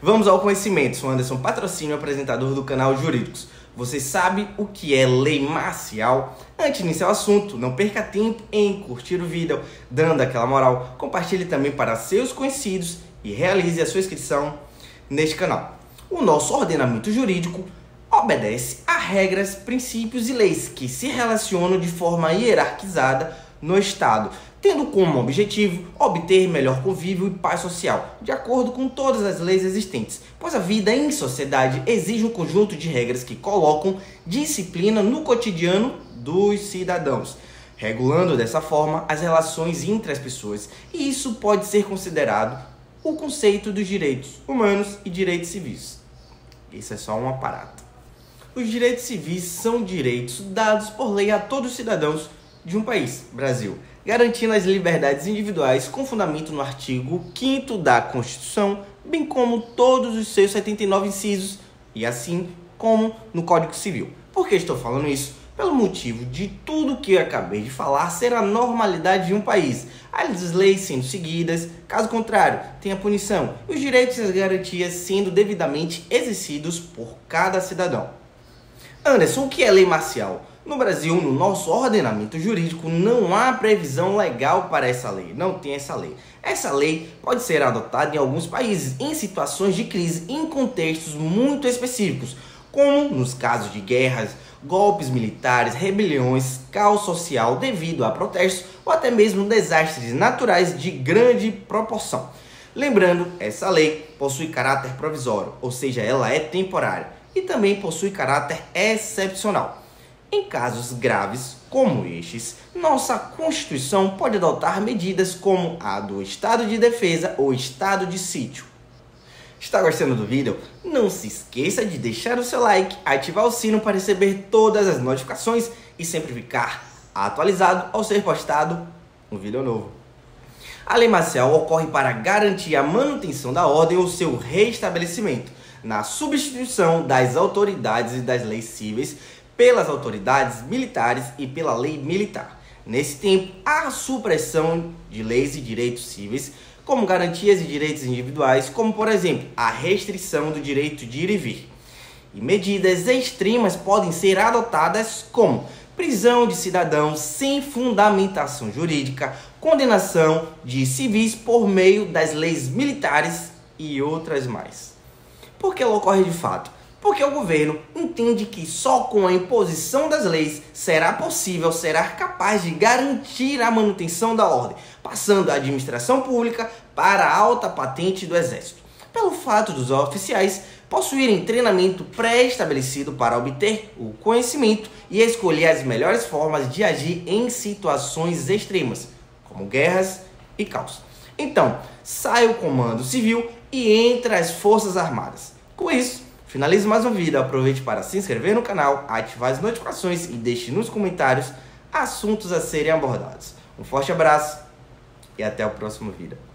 Vamos ao conhecimento. Sou Anderson Patrocínio, apresentador do canal Jurídicos. Você sabe o que é lei marcial? Antes de iniciar o assunto, não perca tempo em curtir o vídeo, dando aquela moral, compartilhe também para seus conhecidos e realize a sua inscrição neste canal. O nosso ordenamento jurídico obedece a regras, princípios e leis que se relacionam de forma hierarquizada no Estado, tendo como objetivo obter melhor convívio e paz social, de acordo com todas as leis existentes, pois a vida em sociedade exige um conjunto de regras que colocam disciplina no cotidiano dos cidadãos, regulando dessa forma as relações entre as pessoas, e isso pode ser considerado o conceito dos direitos humanos e direitos civis. Isso é só um aparato. Os direitos civis são direitos dados por lei a todos os cidadãos de um país, Brasil, garantindo as liberdades individuais com fundamento no artigo 5º da Constituição, bem como todos os seus 79 incisos, e assim como no Código Civil. Por que estou falando isso? Pelo motivo de tudo que eu acabei de falar ser a normalidade de um país, as leis sendo seguidas, caso contrário, tem a punição, e os direitos e as garantias sendo devidamente exercidos por cada cidadão. Anderson, o que é lei marcial? No Brasil, no nosso ordenamento jurídico, não há previsão legal para essa lei, não tem essa lei. Essa lei pode ser adotada em alguns países em situações de crise em contextos muito específicos, como nos casos de guerras, golpes militares, rebeliões, caos social devido a protestos ou até mesmo desastres naturais de grande proporção. Lembrando, essa lei possui caráter provisório, ou seja, ela é temporária, e também possui caráter excepcional. Em casos graves como estes, nossa Constituição pode adotar medidas como a do estado de defesa ou estado de sítio. Está gostando do vídeo? Não se esqueça de deixar o seu like, ativar o sino para receber todas as notificações e sempre ficar atualizado ao ser postado um vídeo novo. A lei marcial ocorre para garantir a manutenção da ordem ou seu restabelecimento, na substituição das autoridades e das leis cíveis pelas autoridades militares e pela lei militar. Nesse tempo, há a supressão de leis e direitos cíveis, como garantias e direitos individuais, como por exemplo, a restrição do direito de ir e vir. E medidas extremas podem ser adotadas como prisão de cidadãos sem fundamentação jurídica, condenação de civis por meio das leis militares e outras mais. Por que ela ocorre de fato? Porque o governo entende que só com a imposição das leis será capaz de garantir a manutenção da ordem, passando a administração pública para a alta patente do Exército, pelo fato dos oficiais possuírem treinamento pré-estabelecido para obter o conhecimento e escolher as melhores formas de agir em situações extremas, como guerras e caos. Então, sai o comando civil e entra as Forças Armadas. Com isso, finalize mais um vídeo, aproveite para se inscrever no canal, ativar as notificações e deixe nos comentários assuntos a serem abordados. Um forte abraço e até o próximo vídeo.